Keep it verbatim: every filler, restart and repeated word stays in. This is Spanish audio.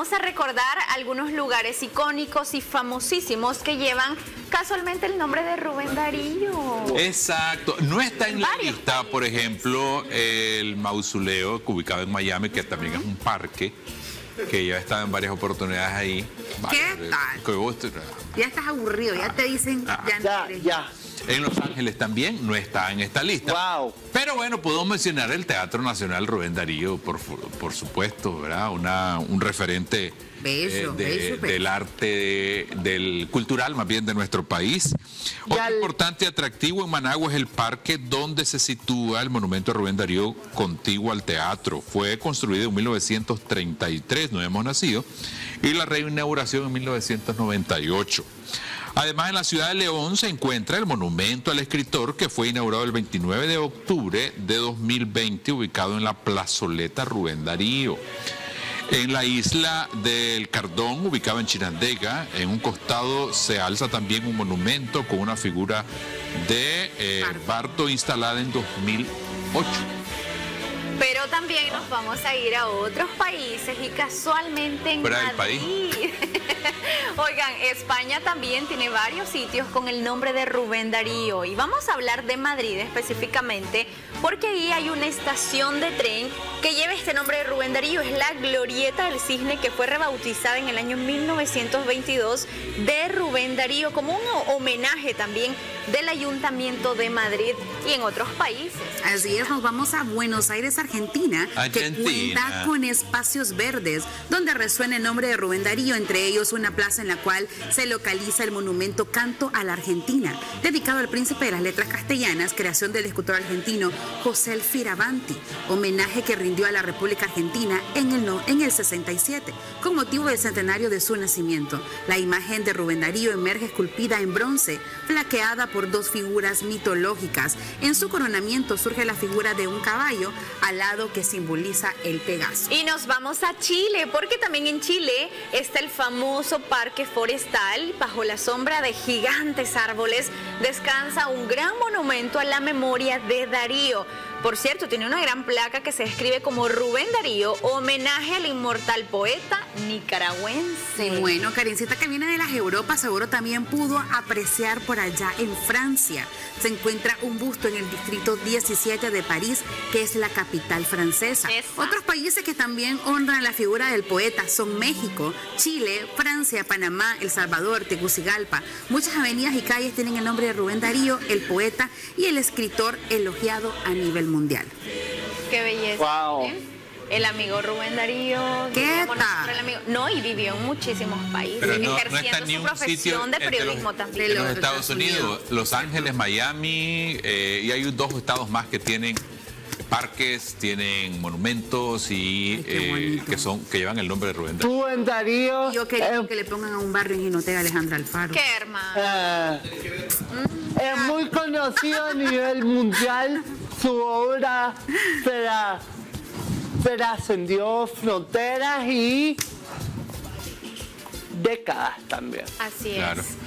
vamos a recordar algunos lugares icónicos y famosísimos que llevan casualmente el nombre de Rubén Darío. Exacto. No está en la lista, por ejemplo, el mausoleo ubicado en Miami, que también es un parque, que ya está en varias oportunidades ahí. ¿Qué tal? Que vos te... Ya estás aburrido, ya te dicen... Ah, ya, ya, no ya. En Los Ángeles también no está en esta lista. Wow. Pero bueno, podemos mencionar el Teatro Nacional Rubén Darío, por, por supuesto, ¿verdad? Una, un referente bello, eh, de, bello, bello. del arte, de, del cultural más bien de nuestro país. Otro al... importante atractivo en Managua es el parque donde se sitúa el monumento a Rubén Darío contiguo al teatro. Fue construido en mil novecientos treinta y tres, no hemos nacido, y la reinauguración en mil novecientos noventa y ocho. Además, en la ciudad de León se encuentra el monumento al escritor que fue inaugurado el veintinueve de octubre de dos mil veinte, ubicado en la plazoleta Rubén Darío. En la isla del Cardón, ubicada en Chinandega, en un costado se alza también un monumento con una figura de eh, Barto instalada en dos mil ocho. Pero también nos vamos a ir a otros países y casualmente en ¿Fuera del Madrid. país? Oigan, España también tiene varios sitios con el nombre de Rubén Darío y vamos a hablar de Madrid específicamente porque ahí hay una estación de tren que lleva este nombre de Rubén Darío. Es la Glorieta del Cisne, que fue rebautizada en el año mil novecientos veintidós de Rubén Darío como un homenaje también del Ayuntamiento de Madrid y en otros países. Así es, nos vamos a Buenos Aires, Argentina, Argentina, que cuenta con espacios verdes donde resuena el nombre de Rubén Darío, entre ellos una plaza en la cual se localiza el monumento Canto a la Argentina, dedicado al príncipe de las letras castellanas, creación del escultor argentino José El Firavanti, homenaje que rindió a la República Argentina en el, no, en el sesenta y siete, con motivo del centenario de su nacimiento. La imagen de Rubén Darío emerge esculpida en bronce, flaqueada por dos figuras mitológicas. En su coronamiento surge la figura de un caballo alado que simboliza el Pegaso. Y nos vamos a Chile, porque también en Chile está el famoso Parque Forestal. Bajo la sombra de gigantes árboles descansa un gran monumento a la memoria de Darío. Por cierto, tiene una gran placa que se describe como Rubén Darío, homenaje al inmortal poeta nicaragüense. Bueno, Karencita, que viene de las Europas, seguro también pudo apreciar por allá en Francia. Se encuentra un busto en el distrito diecisiete de París, que es la capital francesa. Esa. Otros países que también honran la figura del poeta son México, Chile, Francia, Panamá, El Salvador, Tegucigalpa. Muchas avenidas y calles tienen el nombre de Rubén Darío, el poeta y el escritor elogiado a nivel mundial. Qué belleza. Wow. ¿Eh? El amigo Rubén Darío. ¿Qué tal? El amigo, no, y vivió en muchísimos países, Pero no, no ejerciendo está ni su un profesión sitio de entre periodismo los, también. en De los los Estados Estados Unidos, Unidos. Los Ángeles, Miami, eh, y hay dos estados más que tienen parques, tienen monumentos y Ay, qué eh, bonito. que son que llevan el nombre de Rubén Darío. Rubén Darío. Yo quería eh, que le pongan a un barrio en Jinotega Alejandra Alfaro. Qué hermano. eh, es muy conocido a nivel mundial. Su obra será, trascendió fronteras y décadas también. Así es. Claro.